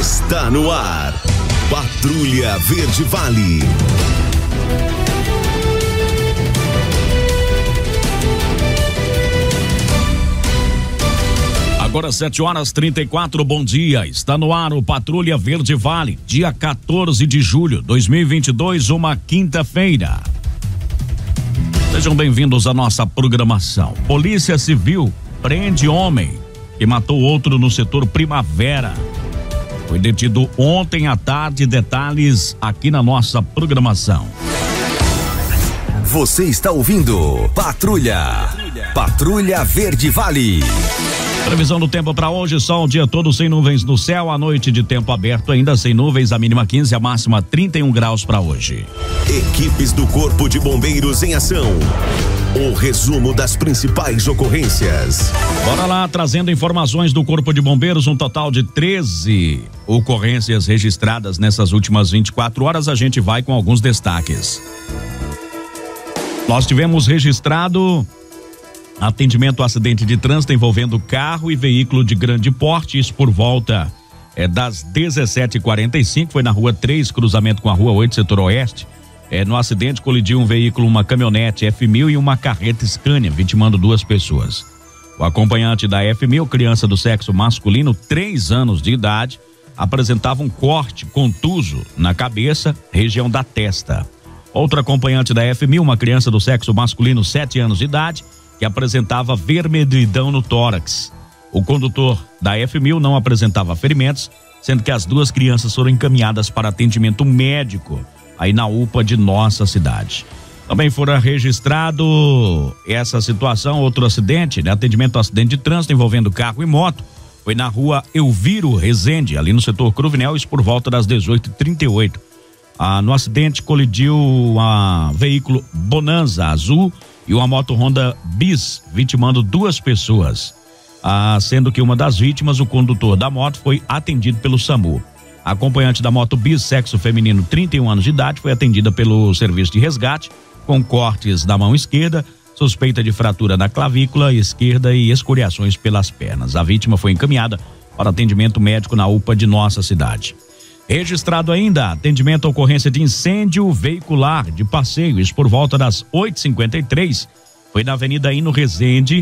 Está no ar. Patrulha Verde Vale. Agora 7h34, bom dia. Está no ar o Patrulha Verde Vale, dia 14 de julho 2022, uma quinta-feira. Sejam bem-vindos à nossa programação. Polícia Civil prende homem que matou outro no setor Primavera. Foi detido ontem à tarde. Detalhes aqui na nossa programação. Você está ouvindo Patrulha Verde Vale. Previsão do tempo para hoje: sol o dia todo sem nuvens no céu, à noite de tempo aberto ainda sem nuvens, a mínima 15, a máxima 31 graus para hoje. Equipes do Corpo de Bombeiros em ação. O resumo das principais ocorrências. Bora lá, trazendo informações do Corpo de Bombeiros, um total de 13 ocorrências registradas nessas últimas 24 horas. A gente vai com alguns destaques. Nós tivemos registrado atendimento a acidente de trânsito envolvendo carro e veículo de grande porte, isso por volta das 17h45, foi na rua 3, cruzamento com a rua 8, setor oeste. No acidente colidiu um veículo, uma caminhonete F1000 e uma carreta Scania, vitimando 2 pessoas. O acompanhante da F1000, criança do sexo masculino, 3 anos de idade, apresentava um corte contuso na cabeça, região da testa. Outro acompanhante da F1000, uma criança do sexo masculino, 7 anos de idade, que apresentava vermelhidão no tórax. O condutor da F1000 não apresentava ferimentos, sendo que as 2 crianças foram encaminhadas para atendimento médico aí na UPA de nossa cidade. Também fora registrado essa situação, outro acidente, atendimento ao acidente de trânsito envolvendo carro e moto, foi na rua Elviro Rezende, ali no setor Cruvinel, isso por volta das 18h38. No acidente colidiu um veículo Bonanza azul e uma moto Honda Bis, vitimando 2 pessoas, sendo que uma das vítimas, o condutor da moto, foi atendido pelo SAMU. A acompanhante da moto Bis, sexo feminino, 31 anos de idade, foi atendida pelo serviço de resgate, com cortes na mão esquerda, suspeita de fratura na clavícula esquerda e escoriações pelas pernas. A vítima foi encaminhada para atendimento médico na UPA de nossa cidade. Registrado ainda atendimento à ocorrência de incêndio veicular de passeio, isso por volta das 8h53, foi na Avenida Hino Rezende,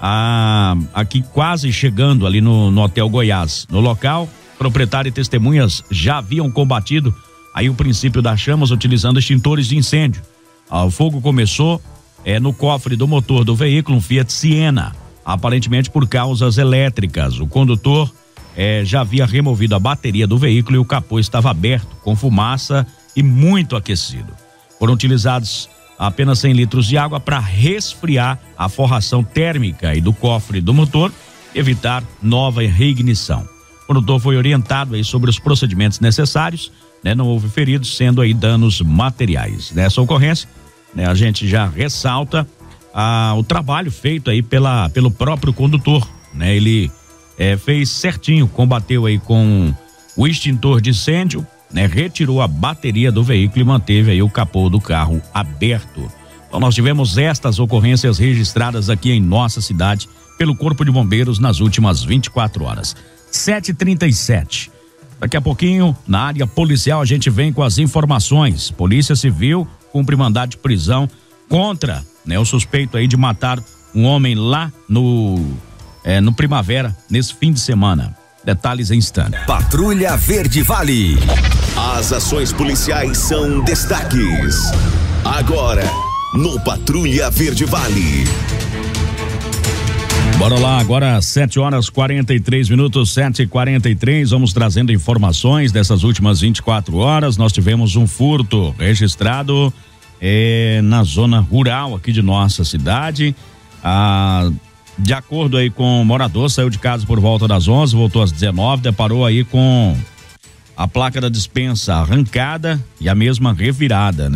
aqui quase chegando ali no Hotel Goiás. No local, proprietário e testemunhas já haviam combatido aí o princípio das chamas utilizando extintores de incêndio. O fogo começou no cofre do motor do veículo, um Fiat Siena, aparentemente por causas elétricas. O condutor já havia removido a bateria do veículo e o capô estava aberto, com fumaça e muito aquecido. Foram utilizados apenas 100 litros de água para resfriar a forração térmica aí do cofre do motor, evitar nova reignição. O condutor foi orientado aí sobre os procedimentos necessários, não houve feridos, sendo aí danos materiais. Nessa ocorrência, a gente já ressalta o trabalho feito aí pelo próprio condutor, ele fez certinho, combateu aí com o extintor de incêndio, retirou a bateria do veículo e manteve aí o capô do carro aberto. Então nós tivemos estas ocorrências registradas aqui em nossa cidade pelo Corpo de Bombeiros nas últimas 24 horas. 7h37. Daqui a pouquinho, na área policial, a gente vem com as informações. Polícia Civil cumpre mandado de prisão contra o suspeito aí de matar um homem lá no Primavera, nesse fim de semana. Detalhes em instante. Patrulha Verde Vale. As ações policiais são destaques. Agora, no Patrulha Verde Vale. Bora lá, agora 7h43, 7h43, vamos trazendo informações dessas últimas 24 horas. Nós tivemos um furto registrado na zona rural aqui de nossa cidade. De acordo aí com o morador, saiu de casa por volta das 11, voltou às 19, deparou aí com a placa da despensa arrancada e a mesma revirada,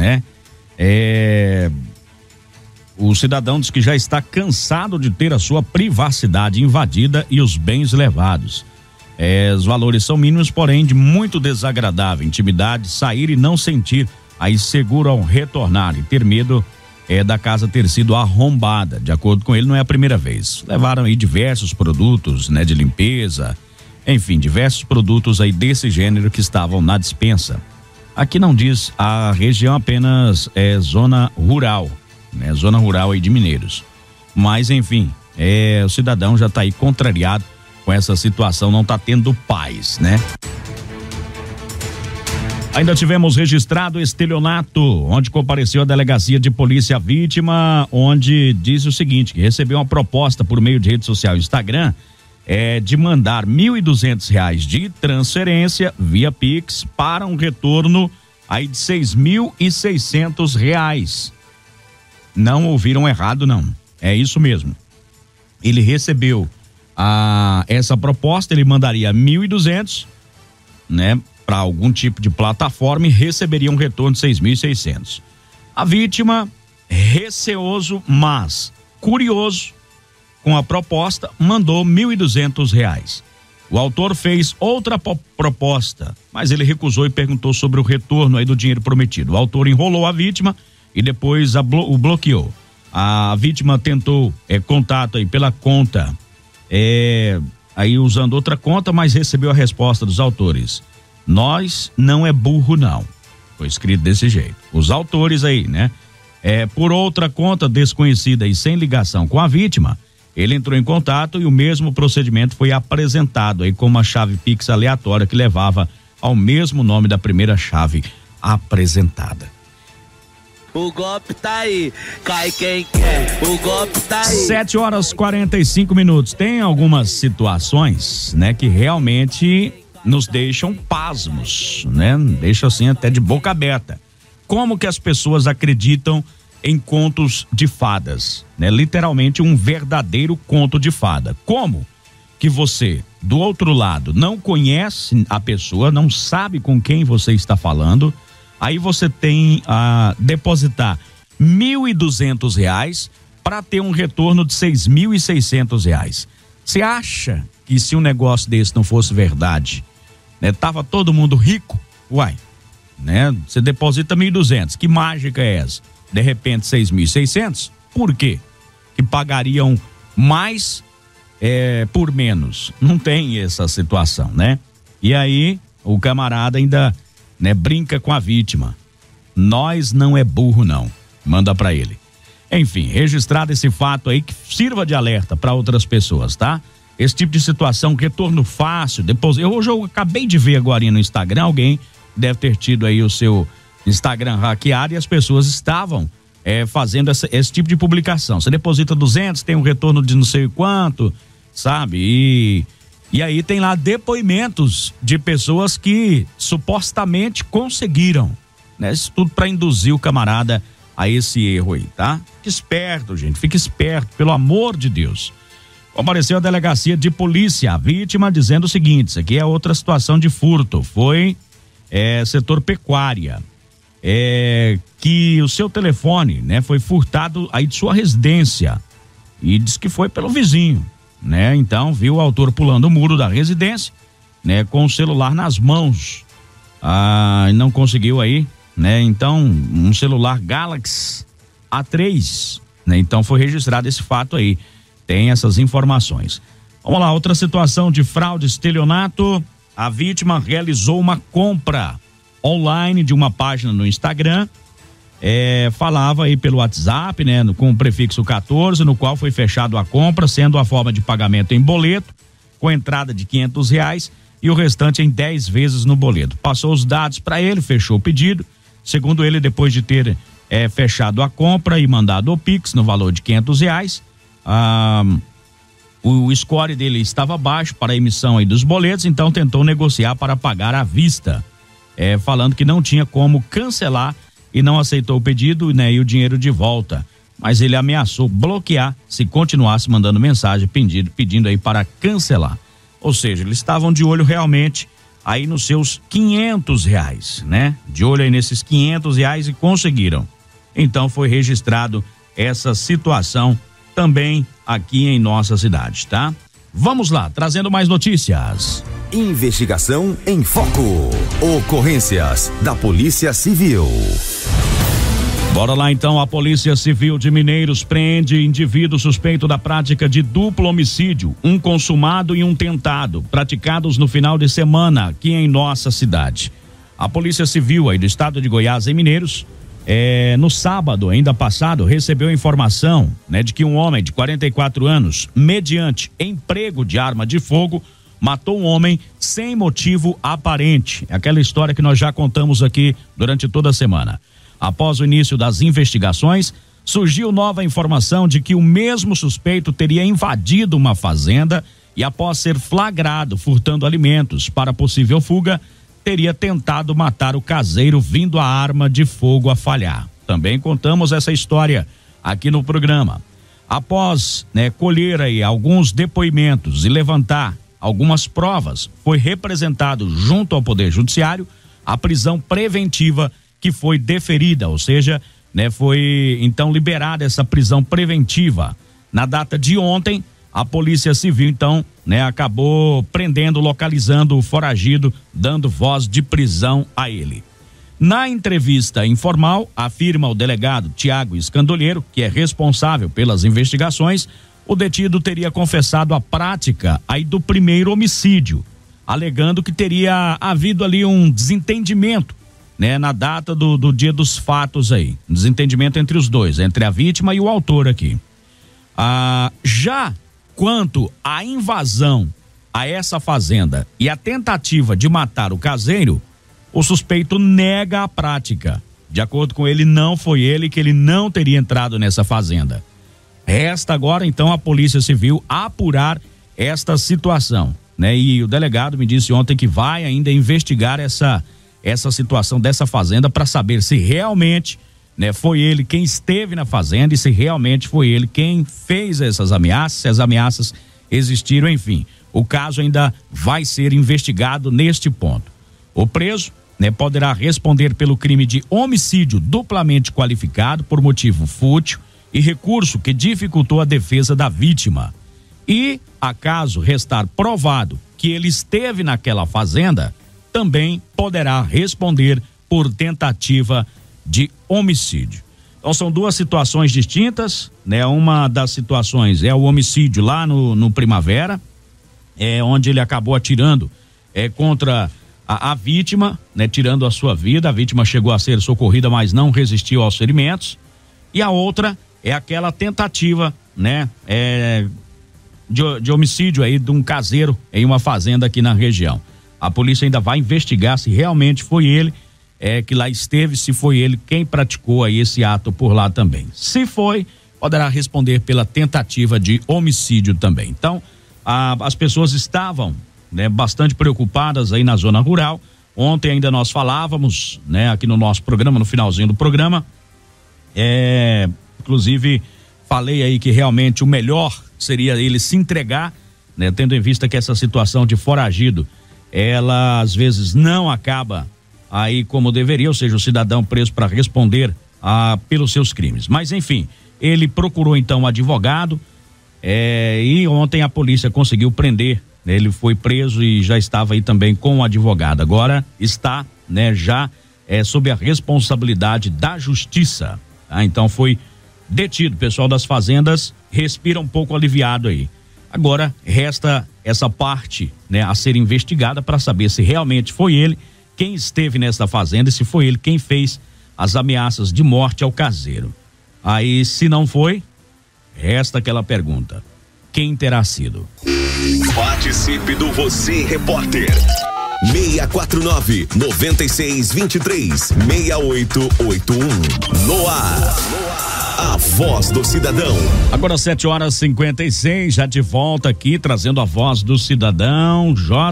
O cidadão diz que já está cansado de ter a sua privacidade invadida e os bens levados. Os valores são mínimos, porém de muito desagradável intimidade, sair e não sentir aí seguro ao retornar e ter medo da casa ter sido arrombada. De acordo com ele, não é a primeira vez. Levaram aí diversos produtos, de limpeza, Enfim, diversos produtos aí desse gênero que estavam na despensa. Aqui não diz a região, apenas é zona rural, né? Zona rural aí de Mineiros. Mas enfim, o cidadão já está aí contrariado com essa situação, não está tendo paz, né? Ainda tivemos registrado estelionato, onde compareceu a delegacia de polícia a vítima, onde diz o seguinte, que recebeu uma proposta por meio de rede social Instagram, de mandar R$1.200 de transferência via Pix para um retorno aí de R$6.600. Não ouviram errado, não. É isso mesmo. Ele recebeu essa proposta, ele mandaria 1.200, né, para algum tipo de plataforma e receberia um retorno de 6.600. A vítima, receoso, mas curioso com a proposta, mandou R$1.200. O autor fez outra proposta, mas ele recusou e perguntou sobre o retorno aí do dinheiro prometido. O autor enrolou a vítima e depois o bloqueou. A vítima tentou contato aí pela conta, aí usando outra conta, mas recebeu a resposta dos autores. Nós não é burro, não. Foi escrito desse jeito. Os autores aí, né? Por outra conta desconhecida e sem ligação com a vítima, ele entrou em contato e o mesmo procedimento foi apresentado aí com uma chave Pix aleatória que levava ao mesmo nome da primeira chave apresentada. O golpe tá aí, cai quem quer, o golpe tá aí. 7h45. Tem algumas situações, né, que realmente nos deixam pasmos, né? Deixa assim até de boca aberta. Como que as pessoas acreditam em contos de fadas, né? Literalmente um verdadeiro conto de fada. Como que você, do outro lado, não conhece a pessoa, não sabe com quem você está falando, aí você tem a depositar R$1.200 para ter um retorno de R$6.600. Você acha que se um negócio desse não fosse verdade, né, tava todo mundo rico? Uai, né? Você deposita 1.200, que mágica é essa? De repente 6.600, por quê? Que pagariam mais por menos. Não tem essa situação, né? E aí o camarada ainda, né, brinca com a vítima. Nós não é burro, não. Manda pra ele. Enfim, registrado esse fato aí, que sirva de alerta para outras pessoas, tá? Esse tipo de situação, retorno fácil, hoje eu acabei de ver agora no Instagram, alguém deve ter tido aí o seu Instagram hackeado e as pessoas estavam fazendo esse tipo de publicação. Você deposita 200, tem um retorno de não sei quanto, sabe? E aí tem lá depoimentos de pessoas que supostamente conseguiram, né? Isso tudo para induzir o camarada a esse erro aí, tá? Fique esperto, gente, fique esperto, pelo amor de Deus. Compareceu a delegacia de polícia, a vítima dizendo o seguinte, isso aqui é outra situação de furto, foi setor pecuária. Que o seu telefone, né, foi furtado aí de sua residência e diz que foi pelo vizinho, né? Então viu o autor pulando o muro da residência, né, com o celular nas mãos, e não conseguiu aí, né? Então um celular Galaxy A3, né? Então foi registrado esse fato aí, tem essas informações. Vamos lá, outra situação de fraude, estelionato. A vítima realizou uma compra online de uma página no Instagram, falava aí pelo WhatsApp, né, com o prefixo 14, no qual foi fechado a compra, sendo a forma de pagamento em boleto, com entrada de R$500 e o restante em 10 vezes no boleto. Passou os dados para ele, fechou o pedido. Segundo ele, depois de ter fechado a compra e mandado o Pix no valor de R$500, o score dele estava baixo para a emissão aí dos boletos, então tentou negociar para pagar à vista, falando que não tinha como cancelar e não aceitou o pedido, né, e o dinheiro de volta. Mas ele ameaçou bloquear se continuasse mandando mensagem pedindo aí para cancelar. Ou seja, eles estavam de olho realmente aí nos seus R$500, né? De olho aí nesses R$500 e conseguiram. Então foi registrado essa situação também aqui em nossa cidade, tá? Vamos lá, trazendo mais notícias. Investigação em Foco. Ocorrências da Polícia Civil. Bora lá então, a Polícia Civil de Mineiros preende indivíduo suspeito da prática de duplo homicídio, um consumado e um tentado, praticados no final de semana aqui em nossa cidade. A Polícia Civil aí do estado de Goiás, em Mineiros, no sábado ainda passado, recebeu informação, né, de que um homem de 44 anos, mediante emprego de arma de fogo, matou um homem sem motivo aparente. É aquela história que nós já contamos aqui durante toda a semana. Após o início das investigações, surgiu nova informação de que o mesmo suspeito teria invadido uma fazenda e, após ser flagrado furtando alimentos para possível fuga, teria tentado matar o caseiro vindo a arma de fogo a falhar. Também contamos essa história aqui no programa. Após, colher aí alguns depoimentos e levantar algumas provas, foi representado junto ao Poder Judiciário a prisão preventiva que foi deferida, ou seja, foi então liberada essa prisão preventiva. Na data de ontem, a Polícia Civil então, acabou prendendo, localizando o foragido, dando voz de prisão a ele. Na entrevista informal, afirma o delegado Tiago Escandolheiro, que é responsável pelas investigações, o detido teria confessado a prática aí do primeiro homicídio, alegando que teria havido ali um desentendimento, na data do dia dos fatos aí, um desentendimento entre os dois, entre a vítima e o autor aqui. Já quanto à invasão a essa fazenda e a tentativa de matar o caseiro, o suspeito nega a prática. De acordo com ele, não foi ele, que ele não teria entrado nessa fazenda. Resta agora então a Polícia Civil apurar esta situação, E o delegado me disse ontem que vai ainda investigar essa situação dessa fazenda para saber se realmente, foi ele quem esteve na fazenda e se realmente foi ele quem fez essas ameaças, se as ameaças existiram, enfim. O caso ainda vai ser investigado neste ponto. O preso, poderá responder pelo crime de homicídio duplamente qualificado por motivo fútil e recurso que dificultou a defesa da vítima. E, acaso restar provado que ele esteve naquela fazenda, também poderá responder por tentativa de homicídio. Então são duas situações distintas, Uma das situações é o homicídio lá no Primavera, onde ele acabou atirando contra a vítima, tirando a sua vida. A vítima chegou a ser socorrida, mas não resistiu aos ferimentos. E a outra é aquela tentativa, de homicídio aí de um caseiro em uma fazenda aqui na região. A polícia ainda vai investigar se realmente foi ele que lá esteve, se foi ele quem praticou aí esse ato por lá também. Se foi, poderá responder pela tentativa de homicídio também. Então, as pessoas estavam, bastante preocupadas aí na zona rural. Ontem ainda nós falávamos, aqui no nosso programa, no finalzinho do programa, inclusive falei aí que realmente o melhor seria ele se entregar, tendo em vista que essa situação de foragido, ela às vezes não acaba aí como deveria, ou seja, o cidadão preso para responder pelos seus crimes. Mas enfim, ele procurou então um advogado e ontem a polícia conseguiu prender, ele foi preso e já estava aí também com o advogado. Agora está, já sob a responsabilidade da justiça. Então foi detido. O pessoal das fazendas respira um pouco aliviado aí. Agora resta essa parte, a ser investigada para saber se realmente foi ele quem esteve nessa fazenda e se foi ele quem fez as ameaças de morte ao caseiro. Aí, se não foi, resta aquela pergunta: quem terá sido? Participe do Você Repórter. 649-9623-6881. No ar. A Voz do Cidadão. Agora 7h56, já de volta aqui, trazendo a Voz do Cidadão.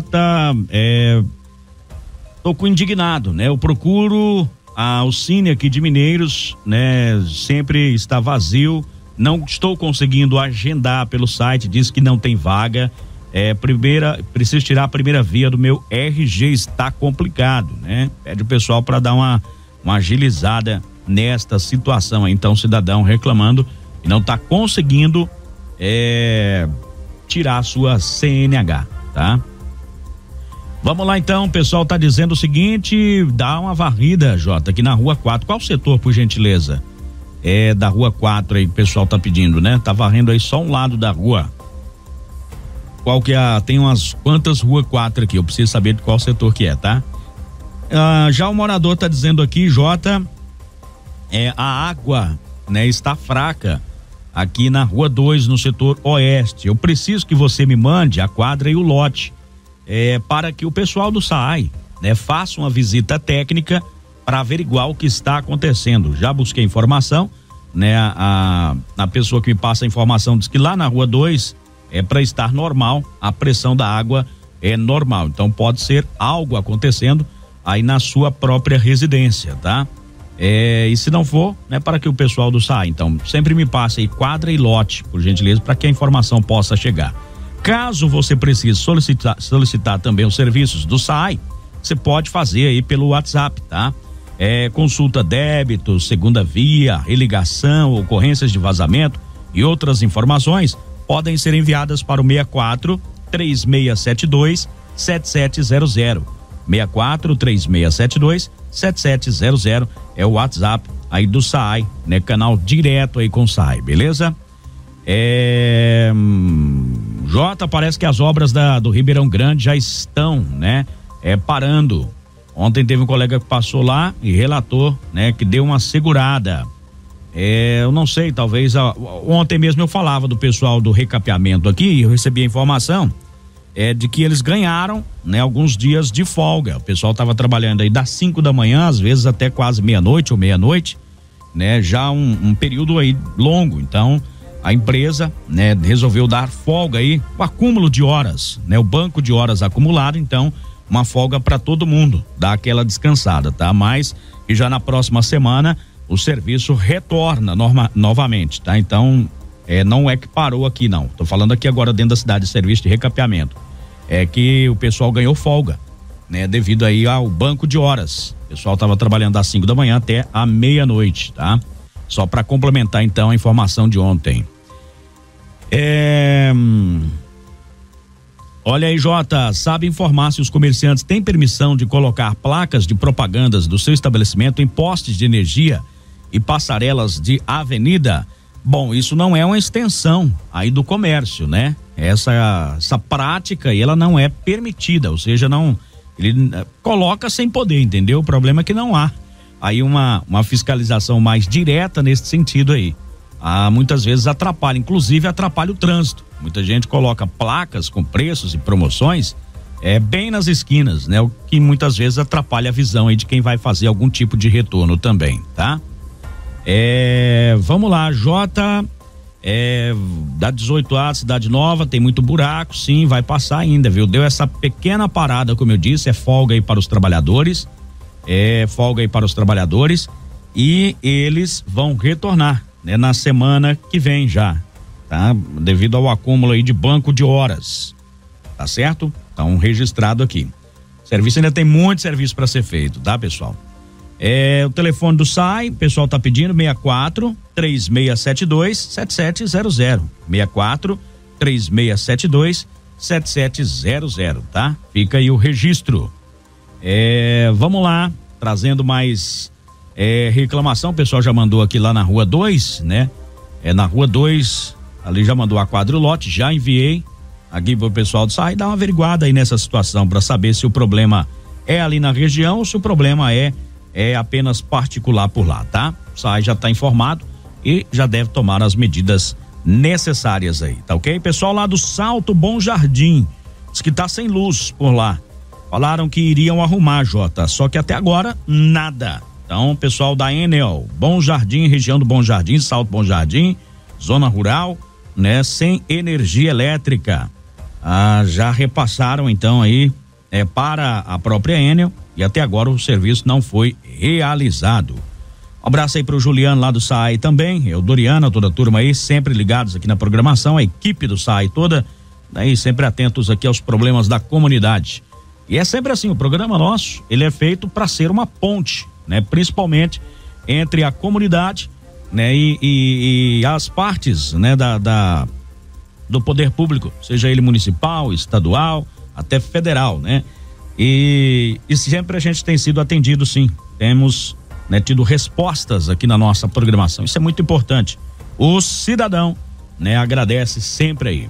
Tô indignado, Eu procuro o Cine aqui de Mineiros, sempre está vazio. Não estou conseguindo agendar pelo site, diz que não tem vaga. Preciso tirar a primeira via do meu RG, está complicado, Pede o pessoal para dar uma agilizada nesta situação. Então, o cidadão reclamando e não está conseguindo tirar a sua CNH, tá? Vamos lá então, o pessoal tá dizendo o seguinte: dá uma varrida, Jota, aqui na Rua 4. Qual setor, por gentileza? da rua 4 aí, o pessoal tá pedindo, né? Tá varrendo aí só um lado da rua. Qual que é tem umas quantas rua 4 aqui, eu preciso saber de qual setor que é, tá? Já o morador tá dizendo aqui, Jota, a água, né, está fraca aqui na rua 2, no setor oeste. Eu preciso que você me mande a quadra e o lote, para que o pessoal do SAAI, né, faça uma visita técnica para averiguar o que está acontecendo. Já busquei informação, né? A pessoa que me passa a informação diz que lá na rua 2 para estar normal, a pressão da água é normal. Então pode ser algo acontecendo aí na sua própria residência, tá? E se não for, né, para que o pessoal do SAAI, então, sempre me passe aí quadra e lote, por gentileza, para que a informação possa chegar. Caso você precise solicitar também os serviços do SAAI, você pode fazer aí pelo WhatsApp, tá? Consulta débito, segunda via, religação, ocorrências de vazamento e outras informações podem ser enviadas para o 64 3672 7700. 64 3672 7700 é o WhatsApp aí do SAAI, né? Canal direto aí com o SAAI, beleza? Jota, parece que as obras do Ribeirão Grande já estão, né? Parando. Ontem teve um colega que passou lá e relatou, né, que deu uma segurada. Eu não sei, talvez ontem mesmo eu falava do pessoal do recapeamento aqui e eu recebi a informação de que eles ganharam, né, alguns dias de folga. O pessoal estava trabalhando aí das 5 da manhã, às vezes até quase meia-noite ou meia-noite, né, já um período aí longo. Então a empresa, né, resolveu dar folga aí, o acúmulo de horas, né, o banco de horas acumulado. Então uma folga para todo mundo, dar aquela descansada, tá? Mas e já na próxima semana o serviço retorna novamente, tá? Então não é que parou aqui, não. Tô falando aqui agora dentro da cidade de serviço de recapeamento. Que o pessoal ganhou folga, né? Devido aí ao banco de horas. O pessoal tava trabalhando das 5 da manhã até a meia-noite, tá? Só para complementar então a informação de ontem. Olha aí, Jota, sabe informar se os comerciantes têm permissão de colocar placas de propagandas do seu estabelecimento em postes de energia e passarelas de avenida? Bom, isso não é uma extensão aí do comércio, né? Essa prática aí, ela não é permitida, ou seja, ele coloca sem poder, entendeu? O problema é que não há aí uma fiscalização mais direta nesse sentido aí. Muitas vezes atrapalha, inclusive atrapalha o trânsito. Muita gente coloca placas com preços e promoções bem nas esquinas, né? O que muitas vezes atrapalha a visão aí de quem vai fazer algum tipo de retorno também, tá? Vamos lá, Jota, da 18A, Cidade Nova, tem muito buraco, sim, vai passar ainda, viu? Deu essa pequena parada, como eu disse, folga aí para os trabalhadores, e eles vão retornar, né, na semana que vem já, tá? Devido ao acúmulo aí de banco de horas, tá certo? Então, registrado aqui. O serviço ainda tem muito serviço para ser feito, tá, pessoal? O telefone do SAAI, o pessoal tá pedindo 64 3672 7700. 64 3672 7700, tá? Fica aí o registro. Vamos lá, trazendo mais reclamação. O pessoal já mandou aqui lá na rua 2, né? Na rua 2, ali já mandou a quadrilote, já enviei aqui pro pessoal do SAAI dar uma averiguada aí nessa situação para saber se o problema é ali na região ou se o problema é apenas particular por lá, tá? O SAAI já tá informado e já deve tomar as medidas necessárias aí, tá ok? Pessoal lá do Salto Bom Jardim, diz que tá sem luz por lá. Falaram que iriam arrumar, Jota, só que até agora nada. Então, pessoal da Enel, Bom Jardim, região do Bom Jardim, Salto Bom Jardim, zona rural, né? Sem energia elétrica. Já repassaram então aí para a própria Enel e até agora o serviço não foi realizado. Um abraço aí pro Juliano lá do SAAI também, o Doriana, toda a turma aí, sempre ligados aqui na programação, a equipe do SAAI toda, daí sempre atentos aqui aos problemas da comunidade. E é sempre assim, o programa nosso, ele é feito para ser uma ponte, né? Principalmente entre a comunidade, né? E as partes, né? Do poder público, seja ele municipal, estadual, até federal, né? E sempre a gente tem sido atendido, sim. Temos né, tido respostas aqui na nossa programação. Isso é muito importante. O cidadão, né, agradece sempre aí.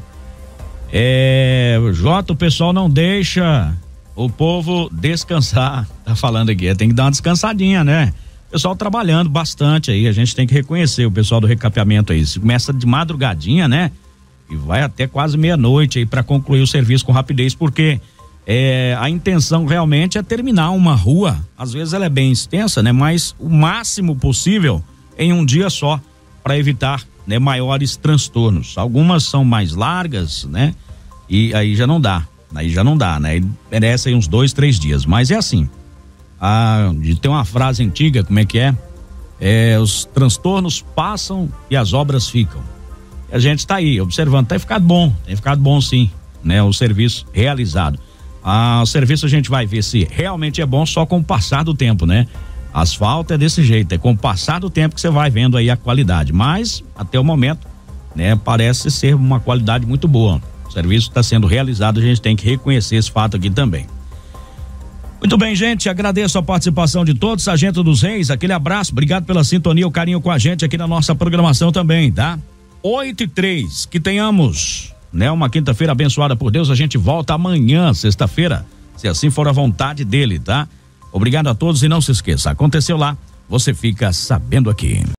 Jota, o pessoal não deixa o povo descansar, tá falando aqui, tem que dar uma descansadinha, né? O pessoal trabalhando bastante aí, a gente tem que reconhecer o pessoal do recapeamento aí, se começa de madrugadinha, né? E vai até quase meia-noite aí para concluir o serviço com rapidez, porque a intenção realmente é terminar uma rua, às vezes ela é bem extensa, né? Mas o máximo possível em um dia só, para evitar, né, maiores transtornos. Algumas são mais largas, né? E aí já não dá, né? Merece aí uns 2-3 dias, mas é assim, tem uma frase antiga, como é que é? Os transtornos passam e as obras ficam. E a gente está aí observando, tem ficado bom sim, né? O serviço realizado. O serviço a gente vai ver se realmente é bom só com o passar do tempo, né? Asfalto é desse jeito, é com o passar do tempo que você vai vendo aí a qualidade, mas até o momento, né, parece ser uma qualidade muito boa. O serviço está sendo realizado, a gente tem que reconhecer esse fato aqui também. Muito bem, gente, agradeço a participação de todos. Sargento dos Reis, aquele abraço, obrigado pela sintonia, o carinho com a gente aqui na nossa programação também, tá? 8h03, que tenhamos, né, uma quinta-feira abençoada por Deus. A gente volta amanhã, sexta-feira, se assim for a vontade dele, tá? Obrigado a todos e não se esqueça, aconteceu lá, você fica sabendo aqui.